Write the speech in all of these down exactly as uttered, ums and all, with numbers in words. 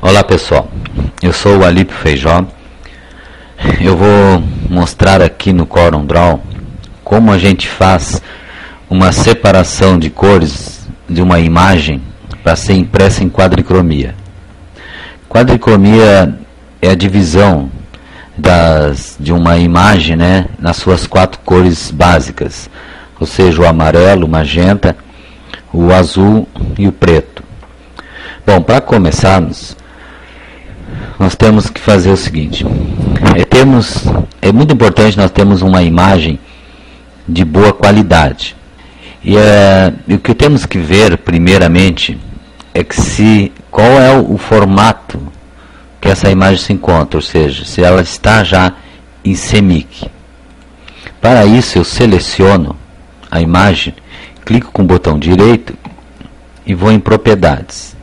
Olá pessoal, eu sou o Alípio Feijó. Eu vou mostrar aqui no CorelDRAW como a gente faz uma separação de cores de uma imagem para ser impressa em quadricromia. Quadricromia é a divisão das, de uma imagem, né, nas suas quatro cores básicas, ou seja, o amarelo, o magenta, o azul e o preto. Bom, para começarmos, nós temos que fazer o seguinte: é, temos, é muito importante nós termos uma imagem de boa qualidade. E, é, e o que temos que ver primeiramente é que se, qual é o, o formato que essa imagem se encontra, ou seja, se ela está já em C M Y K. Para isso eu seleciono a imagem, clico com o botão direito e vou em propriedades.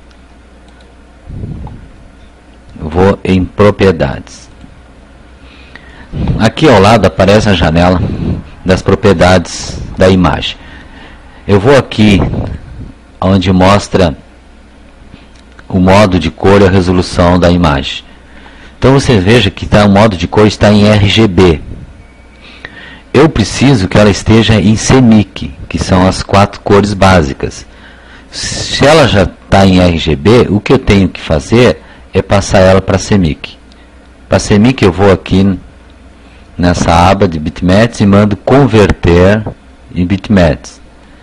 Vou em propriedades. Aqui ao lado aparece a janela das propriedades da imagem. Eu vou aqui onde mostra o modo de cor e a resolução da imagem. Então você veja que tá, o modo de cor está em R G B. Eu preciso que ela esteja em C M Y K, que são as quatro cores básicas. Se ela já está em R G B, o que eu tenho que fazer é passar ela para C M Y K. Para C M Y K eu vou aqui nessa aba de bitmaps e mando converter em bitmaps.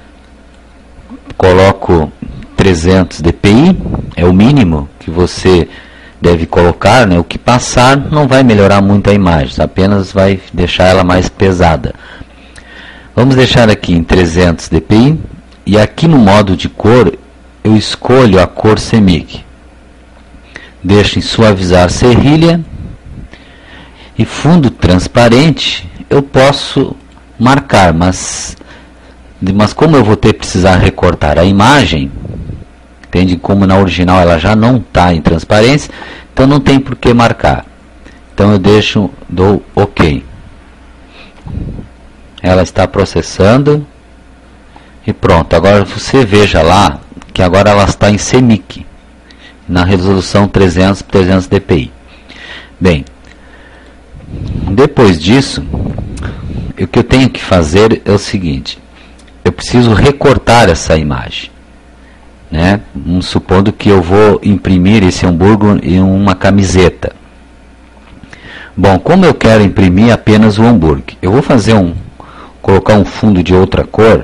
Coloco trezentos dpi, é o mínimo que você deve colocar, né? O que passar não vai melhorar muito a imagem, apenas vai deixar ela mais pesada. Vamos deixar aqui em trezentos dpi e aqui no modo de cor eu escolho a cor C M Y K. Deixo em suavizar serrilha e fundo transparente eu posso marcar, mas, mas como eu vou ter que precisar recortar a imagem, entende? Como na original ela já não está em transparência, então não tem por que marcar. Então eu deixo, dou OK. Ela está processando e pronto. Agora você veja lá que agora ela está em C M Y K, na resolução trezentos por trezentos dpi. Bem, depois disso, o que eu tenho que fazer é o seguinte: eu preciso recortar essa imagem, né? Supondo que eu vou imprimir esse hambúrguer em uma camiseta. Bom, como eu quero imprimir apenas o hambúrguer, eu vou fazer um, colocar um fundo de outra cor,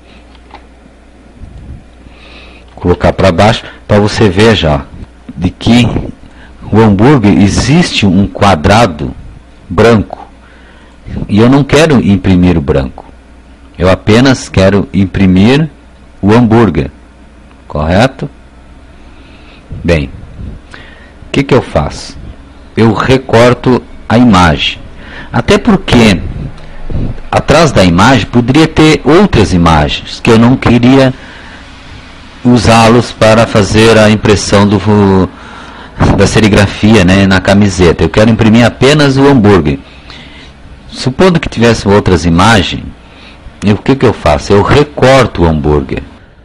colocar para baixo, para você ver já de que o hambúrguer existe um quadrado branco e eu não quero imprimir o branco, eu apenas quero imprimir o hambúrguer, correto? Bem, o que que eu faço? Eu recorto a imagem, até porque atrás da imagem poderia ter outras imagens que eu não queria usá-los para fazer a impressão do, da serigrafia, né, na camiseta. Eu quero imprimir apenas o hambúrguer. Supondo que tivesse outras imagens, e o que que eu faço? Eu recorto o hambúrguer.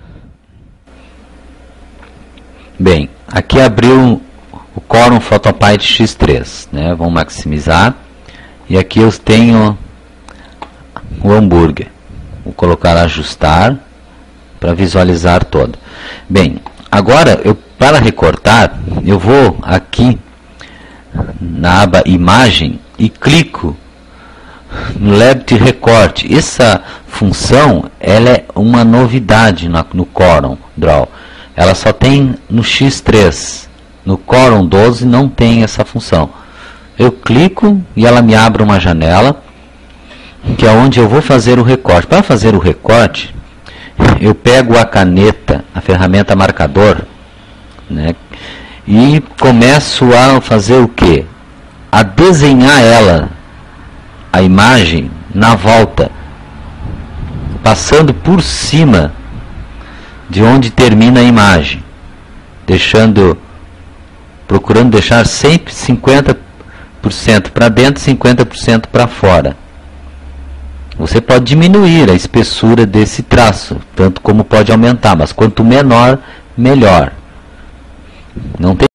Bem, aqui abriu o Corel Photopilot X três, né? Vamos maximizar. E aqui eu tenho o hambúrguer. Vou colocar ajustar para visualizar todo. Bem, agora eu, para recortar, eu vou aqui na aba imagem e clico no Left Recorte. Essa função ela é uma novidade na, no CorelDRAW. Ela só tem no X três. No Corel doze não tem essa função. Eu clico e ela me abre uma janela que é onde eu vou fazer o recorte. Para fazer o recorte, eu pego a caneta, a ferramenta marcador, né, e começo a fazer o que? A desenhar ela, a imagem, na volta, passando por cima de onde termina a imagem, deixando, procurando deixar sempre cinquenta por cento para dentro e cinquenta por cento para fora. Você pode diminuir a espessura desse traço, tanto como pode aumentar, mas quanto menor, melhor. Não tem